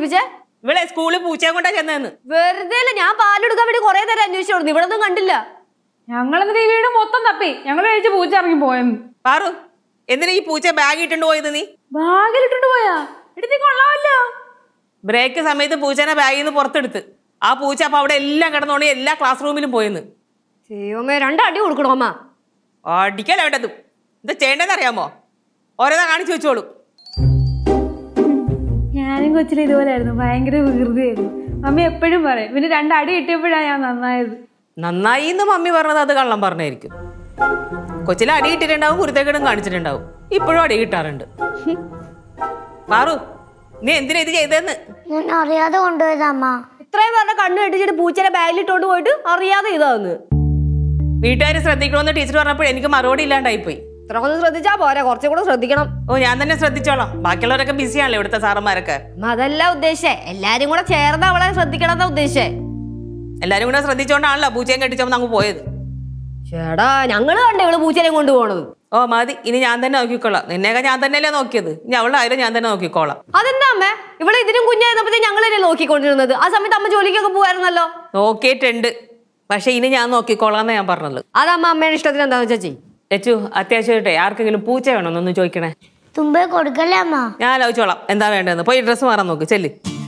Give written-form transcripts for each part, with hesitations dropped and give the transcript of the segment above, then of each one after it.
വിളിപ്പിച്ചേ? ഇവിടെ സ്കൂളിൽ പൂച്ചയെ കൊണ്ടാ ചെന്നു. വെറുതെ അല്ല, ഞാൻ പാലെടുക്കാൻ വേണ്ടി കുറെ നേരം അന്വേഷിച്ചു കൊടുത്തു, ഇവിടെ ഒന്നും കണ്ടില്ല. ഞങ്ങളെന്തിനാ ഈ വീട് മൊത്തം തപ്പി, ഞങ്ങൾ കഴിച്ച് പൂച്ച ഇറങ്ങി പോയെന്ന്. പാറു, എന്തിനാ ഈ പൂച്ച ബാഗ് ഇട്ടുണ്ട് പോയത്? നീ ബാഗിലിട്ടുണ്ട് പോയാ? എടുത്തി കൊള്ളാമല്ലോ. ബ്രേക്ക് സമയത്ത് പൂച്ചനെ ബാഗിൽ നിന്ന് പുറത്തെടുത്ത് ആ പൂച്ച അപ്പൊ അവിടെ എല്ലാം കിടന്നോണ്ട് എല്ലാ ക്ലാസ് റൂമിലും പോയെന്ന്. ദൈവമേ, 2 അടി കൊടുക്കണോ അമ്മ? അടിക്കല വേണ്ടതും. എന്താ ചെയ്യേണ്ടതെന്ന് അറിയാമോ? ഓരോന്നാ കാണിച്ചു വെച്ചോളൂ. ഞാനും കൊച്ചിൽ ഇതുപോലെയായിരുന്നു, ഭയങ്കര വികൃതിയായിരുന്നു. മമ്മി എപ്പോഴും പറയും, പിന്നെ 2 അടി കിട്ടിയപ്പോഴാണ് ഞാൻ നന്നായത്. നന്നായി എന്ന് മമ്മി പറഞ്ഞത് അത് കള്ളം പറഞ്ഞായിരിക്കും. കൊച്ചിലെ അടി കിട്ടിയിട്ടുണ്ടാവും, കുരുത്തക്കേടും കാണിച്ചിട്ടുണ്ടാവും. ഇപ്പോഴും അടി കിട്ടാറുണ്ട്. പാറു, നീ എന്തിനാ ഇത് ചെയ്തതെന്ന്? ഞാൻ അറിയാതെ കൊണ്ടുപോയതാ അമ്മ. ഇത്രയും പറഞ്ഞ കണ്ണു കെട്ടിച്ചിട്ട് പൂച്ചനെ ബാഗിലിട്ടോണ്ട് പോയിട്ട് അറിയാതെ ഇതാന്ന്. വീട്ടുകാർ ശ്രദ്ധിക്കണമെന്ന് ടീച്ചർ പറഞ്ഞപ്പോൾ എനിക്ക് മറുപടി ഇല്ലാണ്ടായിപ്പോയി. ഇത്രക്കൊന്നും ശ്രദ്ധിച്ചാ പോരാ, കുറച്ചും കൂടെ ശ്രദ്ധിക്കണം. ഓ, ഞാൻ തന്നെ ശ്രദ്ധിച്ചോളാം. ബാക്കിയുള്ളവരൊക്കെ ബിസിയാണല്ലോ ഇവിടുത്തെ സാറന്മാരൊക്കെ. അതല്ല ഉദ്ദേശിച്ചേ, എല്ലാരും കൂടെ ചേർന്ന് അവളെ ശ്രദ്ധിക്കണം എന്നാ ഉദ്ദേശിച്ചേ. എല്ലാരും കൂടെ ശ്രദ്ധിച്ചോണ്ടാണല്ലോ പൂച്ചയും കെട്ടിച്ചപ്പോൾ അങ്ങ് പോയത്. ചേടാ, ഞങ്ങള് കണ്ടേ ഇവള് പൂച്ചനെ കൊണ്ടുപോകണത്. ഓ മതി, ഇനി ഞാൻ തന്നെ നോക്കിക്കോളാം. നിന്നെയൊക്കെ ഞാൻ തന്നെയല്ലേ നോക്കിയത്, ഇനി അവളുടെ ആയാലും ഞാൻ തന്നെ നോക്കിക്കോളാം. അതെന്താ അമ്മ, ഇവിടെ ഇതിനും കുഞ്ഞായിരുന്നപ്പോ ഞങ്ങൾ തന്നെ നോക്കിക്കൊണ്ടിരുന്നത്? ആ സമയത്ത് അമ്മ ജോലിക്കൊക്കെ പോവായിരുന്നല്ലോ. നോക്കിയിട്ടുണ്ട്, പക്ഷെ ഇനി ഞാൻ നോക്കിക്കോളാന്ന് ഞാൻ പറഞ്ഞത്. അതമ്മ അമ്മയുടെ ഇഷ്ടത്തിന് എന്താന്ന് വെച്ചാ ചെയ്യും. ചേച്ചു, അത്യാവശ്യമായിട്ടെ ആർക്കെങ്കിലും പൂച്ച വേണമെന്നൊന്ന് ചോദിക്കണേ. തുമ്പേ കൊടുക്കല്ലേ അമ്മ? ഞാൻ ആലോചിച്ചോളാം എന്താ വേണ്ടതെന്ന്. പോയി ഡ്രസ്സ് മാറാൻ നോക്ക്, ചെല്ല്.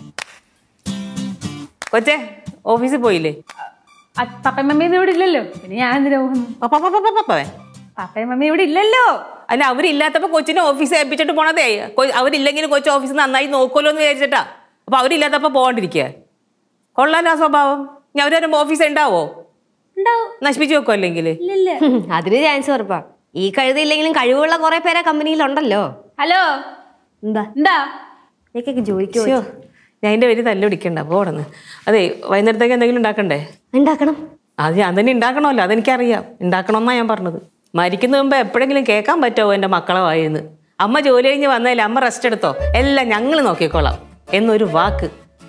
കൊച്ചേ, ഓഫീസിൽ പോയില്ലേ? പപ്പയും മമ്മിയൊന്നും ഇവിടെ ഇല്ലല്ലോ, പിന്നെ ഞാൻ എന്തിനാ പോകുന്നു? പപ്പയും മമ്മി ഇവിടെ ഇല്ലല്ലോ. അല്ല, അവരില്ലാത്തപ്പോ കൊച്ചിനെ ഓഫീസിൽ ഏൽപ്പിച്ചിട്ട് പോണതേ. അവരില്ലെങ്കിൽ കൊച്ചു ഓഫീസിൽ നന്നായി നോക്കുമല്ലോ എന്ന് വിചാരിച്ചിട്ടാ. അപ്പൊ അവരില്ലാത്തപ്പോ പോകാണ്ടിരിക്കുക കൊള്ളാലോ ആ സ്വഭാവം. ഇനി അവര് വരുമ്പോ ഓഫീസ് ഉണ്ടാവോ? നശിപ്പിച്ചു വെക്കോ അല്ലെങ്കിൽ? അതിന് ചാൻസ് ഉറപ്പാ. ഈ കഴിവില്ലെങ്കിലും കഴിവുള്ള കുറെ പേരെ കമ്പനിയിലുണ്ടല്ലോ. ഹലോ, എന്താ ജോലിക്കോ? ഞാൻ എന്റെ പേര് തല്ല് പിടിക്കണ്ട, പോടന്ന്. അതെ, വൈകുന്നേരത്തേക്ക് എന്തെങ്കിലും ഉണ്ടാക്കണ്ടേ? ഉണ്ടാക്കണം. അത് ഞാൻ തന്നെ ഉണ്ടാക്കണമല്ലോ, അതെനിക്കറിയാം. ഉണ്ടാക്കണമെന്നാ ഞാൻ പറഞ്ഞത്. മരിക്കുന്ന മുമ്പ് എപ്പോഴെങ്കിലും കേൾക്കാൻ പറ്റുമോ എൻ്റെ മക്കളെ വായിന്ന്? അമ്മ ജോലി കഴിഞ്ഞ് വന്നതിൽ അമ്മ റെസ്റ്റ് എടുത്തോ, എല്ലാം ഞങ്ങൾ നോക്കിക്കോളാം എന്നൊരു വാക്ക്.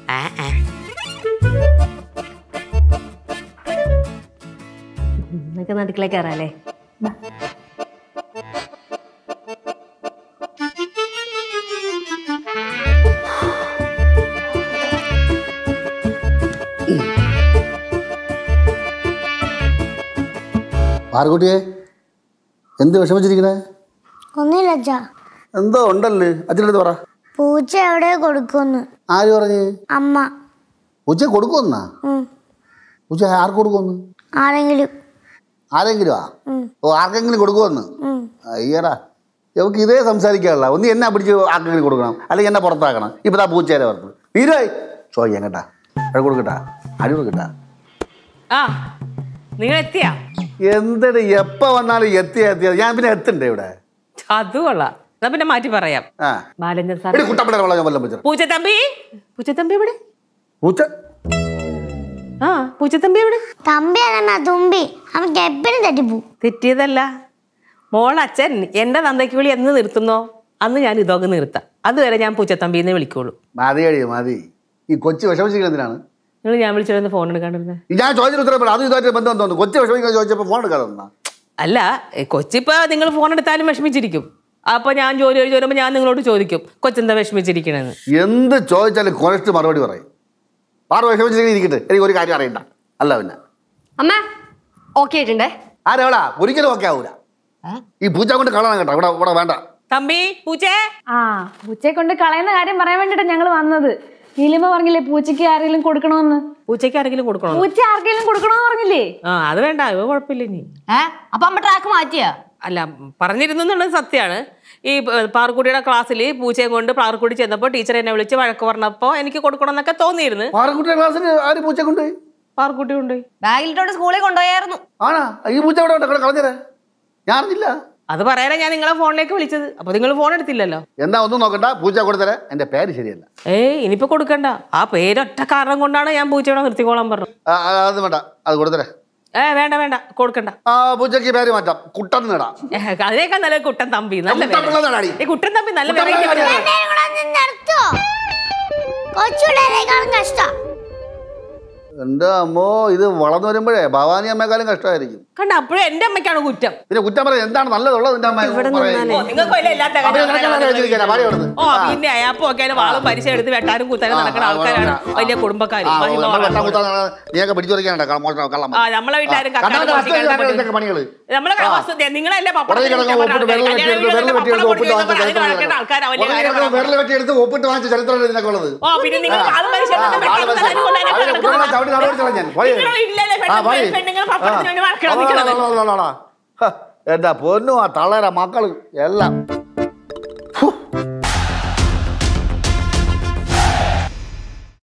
എന്നൊക്കെ നടുക്കളേക്ക് കയറാല്ലേ? പാർക്കുട്ടിയെ, എന്ത് വിഷമിച്ചിരിക്കണേ? ഒന്നുമില്ല അച്ഛാ. എന്തോ ഉണ്ടല്ലേ, അച്ഛനടുത്ത് പറ. പൂച്ച എവിടെ കൊടുക്കുമെന്ന്. ആര് പറഞ്ഞ്? അമ്മ. പൂച്ച കൊടുക്കുമെന്നാ? പൂച്ച ആർക്ക് കൊടുക്കുമെന്ന്? ആരെങ്കിലും. ആരെങ്കിലും? ഓ, ആർക്കെങ്കിലും കൊടുക്കുമെന്ന്? അയ്യടാ, നമുക്ക് ഇതേ സംസാരിക്കാനുള്ള. ഒന്ന് എന്നെ പിടിച്ച് ആർക്കെങ്കിലും കൊടുക്കണം, അല്ലെങ്കിൽ എന്നെ പുറത്താക്കണം. ഇപ്പം ആ പൂച്ചേരെ പുറത്ത് വീരായി ചോദിക്കാം കേട്ടാ. അത് കൊടുക്കട്ടാ, അടി കൊടുക്കട്ടാ. ആ, നിങ്ങൾ എത്തിയാ? എന്താണ് എപ്പോ വന്നാലും എത്തിയാ? ഞാൻ പിന്നെ എത്തണ്ടേ ഇവിടെ? അത് കൊള്ളാം. എന്നാ പിന്നെ മാറ്റി പറയാം. പൂച്ചത്തമ്പി, പൂച്ചത്തമ്പി ഇവിടെ? പൂച്ച? ആ, പൂച്ചത്തമ്പി ഇവിടെ. തമ്പിയാണെന്നാ തുമ്പി. അവർക്ക് എപ്പോഴും തെറ്റിപ്പോ. തെറ്റിയതല്ല മോൾ, അച്ഛൻ എന്റെ തന്തയ്ക്ക് വിളി എന്ന് നിർത്തുന്നോ അന്ന് ഞാൻ ഇതൊക്കെ നിർത്താം. അതുവരെ ഞാൻ പൂച്ചത്തമ്പിന്ന് വിളിക്കുള്ളൂ. മതി മതി. ഈ കൊച്ചു വിഷമിച്ചിരിക്കുന്നതിനാണ് നിങ്ങൾ ഞാൻ വിളിച്ചോ ഫോൺ എടുക്കാണ്ടിരുന്നത്? ഞാൻ ചോദിച്ചിട്ട് ഉത്തരപ്പെടാം. അത് ഇതായിട്ട് ബന്ധം തോന്നുന്നു. കൊച്ചു വിഷമിക്കാൻ ചോദിച്ചപ്പോൾ ഫോൺ എടുക്കാതെ തന്നാ? അല്ല, കൊച്ചിപ്പോ നിങ്ങൾ ഫോൺ എടുത്താലും വിഷമിച്ചിരിക്കും. അപ്പൊ ഞാൻ ജോലി കഴിഞ്ഞ് വരുമ്പോ ഞാൻ നിങ്ങളോട് ചോദിക്കും കൊച്ചെന്താ വിഷമിച്ചിരിക്കണെന്ന്. എന്ത് ചോദിച്ചാലും കൊറച്ച് മറുപടി പറയും. പാറ വിഷമിച്ചിരിക്കട്ടെ, എനിക്ക് ഒരു കാര്യം അറിയണ്ട. അല്ല പിന്നെ അമ്മ ഓക്കെ ആയിട്ടുണ്ടേ? ആരെവിടാ? ഒരിക്കലും ഓക്കെ ആവൂല. ഈ പൂച്ച കൊണ്ട് കളയണം കേട്ടോ. ഇവിടെ ഇവിടെ വേണ്ട. തമ്പി, പൂച്ചേ. പൂച്ചയെ കൊണ്ട് കളയുന്ന കാര്യം പറയാൻ വേണ്ടിട്ടാ ഞങ്ങൾ വന്നത്. നീലിമ പറഞ്ഞില്ലേ പൂച്ചയ്ക്ക് ആരെങ്കിലും കൊടുക്കണമെന്ന്? പൂച്ചയ്ക്ക് ആരെങ്കിലും കൊടുക്കണോ? പൂച്ച ആർക്കെങ്കിലും കൊടുക്കണമെന്ന് പറഞ്ഞില്ലേ? അത് വേണ്ട, അത് കുഴപ്പമില്ല. നീ അപ്പൊ അമ്മ ട്രാക്ക് മാറ്റിയാ? അല്ല, പറഞ്ഞിരുന്നുള്ളത് സത്യമാണ്. ഈ പാർക്കുട്ടിയുടെ ക്ലാസ്സിൽ പൂച്ചയെ കൊണ്ട് പാർക്കുട്ടി ചെന്നപ്പോ ടീച്ചർ എന്നെ വിളിച്ച് വഴക്ക് പറഞ്ഞപ്പോ എനിക്ക് കൊടുക്കണം എന്നൊക്കെ തോന്നിയിരുന്നു. പാർക്കുട്ടിയുടെ ക്ലാസ്സിൽ ആര് പൂച്ച കൊണ്ടുപോയി? പാർക്കുട്ടി കൊണ്ടുപോയി. ബാഗിലിട്ടോണ്ട് സ്കൂളിൽ കൊണ്ടുപോയായിരുന്നു. ആണാ? ഈ പൂച്ച ഇവിടെ കളഞ്ഞേരാ? ഞാൻ അറിഞ്ഞില്ല. അത് പറയാനാ ഞാൻ നിങ്ങളെ ഫോണിലേക്ക് വിളിച്ചത്. അപ്പൊ നിങ്ങൾ ഫോൺ എടുത്തില്ലല്ലോ. എന്നാ ഒന്നും നോക്കണ്ട, പൂച്ച കൊടുത്തരാ. എന്റെ പേര് ശരിയല്ല. ഇനിയിപ്പോ കൊടുക്കണ്ട. ആ പേരൊറ്റ കാരണം കൊണ്ടാണ് ഞാൻ പൂച്ചയോടെ നിർത്തിക്കോളാൻ പറഞ്ഞത്. അത് വേണ്ട, അത് കൊടുത്തരാ. വേണ്ട വേണ്ട, കൊടുക്കണ്ട. പൂച്ചക്ക് പേര് മാറ്റാം, കുട്ടൻ നേടാം. അതിനേക്കാൾ നല്ല കുട്ടൻ തമ്പി. നല്ല കുട്ടൻ തമ്പി, നല്ല എന്റെ അമ്മോ ഇത് വളർന്നു വരുമ്പോഴേ ഭവാനി അമ്മയെക്കാളും കഷ്ടമായിരിക്കും. കണ്ട അപ്പോഴും എന്റെ അമ്മയ്ക്കാണ് കുറ്റം. പിന്നെ കുറ്റം പറയാം എന്താണ് നല്ലതുള്ളത് എന്റെ അമ്മ നിങ്ങൾക്ക് ഇല്ലാത്ത ഓ പിന്നെ അയാപ്പോ ഒക്കെ വാളും പരിചയം എടുത്ത് വെട്ടാനും കുത്താനും നടക്കുന്ന ആൾക്കാരാണ് വലിയ കുടുംബക്കാര്. നീയൊക്കെ പിടിച്ചോറിക്കാനുണ്ടോ നമ്മളെ വീട്ടുകാരും നമ്മളെ നിങ്ങളല്ലേ വിരൽ വെട്ടിയെടുത്ത് ഒപ്പിട്ട് വാങ്ങിച്ച ചരിത്രമാണ് ഇതിനൊക്കെ ഉള്ളത്. ഓ പിന്നെ നിങ്ങൾ വാളും പരിചയം എന്റെ പൊന്നു ആ തളര മക്കള് എല്ലാം